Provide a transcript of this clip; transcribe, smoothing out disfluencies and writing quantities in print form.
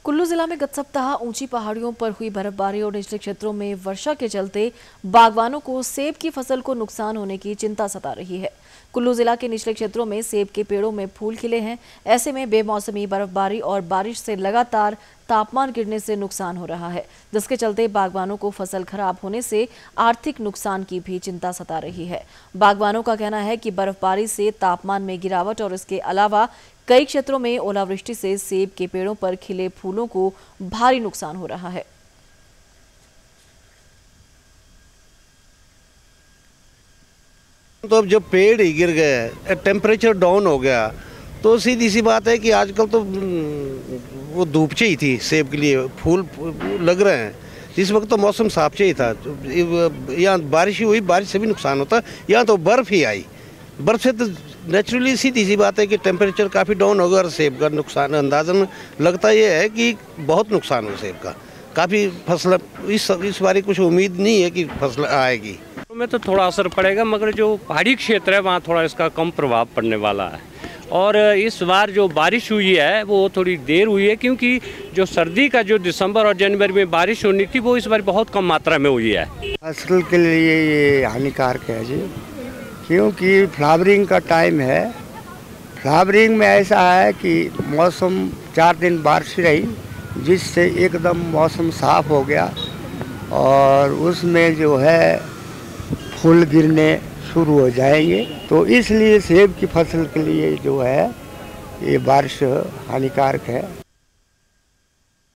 कुल्लू जिला में गत सप्ताह ऊंची पहाड़ियों पर हुई बर्फबारी और निचले क्षेत्रों में वर्षा के चलते बागवानों को सेब की फसल को नुकसान होने की चिंता सता रही है। कुल्लू जिला के निचले क्षेत्रों में सेब के पेड़ों में फूल खिले हैं। ऐसे में बेमौसमी बर्फबारी और बारिश से लगातार तापमान गिरने से नुकसान हो रहा है, जिसके चलते बागवानों को फसल खराब होने से आर्थिक नुकसान की भी चिंता सता रही है। बागवानों का कहना है कि बर्फबारी से तापमान में गिरावट और इसके अलावा कई क्षेत्रों में ओलावृष्टि से सेब के पेड़ों पर खिले फूलों को भारी नुकसान हो रहा है। तो अब जब पेड़ ही गिर गए, टेम्परेचर डाउन हो गया, तो सीधी सी बात है कि आजकल तो वो धूप चाहिए थी, सेब के लिए फूल लग रहे हैं। इस वक्त तो मौसम साफ चाहिए था। यहाँ बारिश ही हुई, बारिश से भी नुकसान होता, यहाँ तो बर्फ़ ही आई। बर्फ़ से तो नेचुरली सीधी सी बात है कि टेम्परेचर काफ़ी डाउन होगा और सेब का नुकसान अंदाज़न लगता ये है कि बहुत नुकसान हो सेब का। काफ़ी फसल इस बार कुछ उम्मीद नहीं है कि फसल आएगी। में तो थोड़ा असर पड़ेगा, मगर जो पहाड़ी क्षेत्र है वहाँ थोड़ा इसका कम प्रभाव पड़ने वाला है। और इस बार जो बारिश हुई है वो थोड़ी देर हुई है, क्योंकि जो सर्दी का जो दिसंबर और जनवरी में बारिश होनी थी वो इस बार बहुत कम मात्रा में हुई है। फसल के लिए ये हानिकारक है जी, क्योंकि फ्लावरिंग का टाइम है। फ्लावरिंग में ऐसा है कि मौसम 4 दिन बारिश रही, जिससे एकदम मौसम साफ हो गया और उसमें जो है फूल गिरने शुरू हो जाएंगे। तो इसलिए सेब की फसल के लिए जो है ये बारिश हानिकारक है।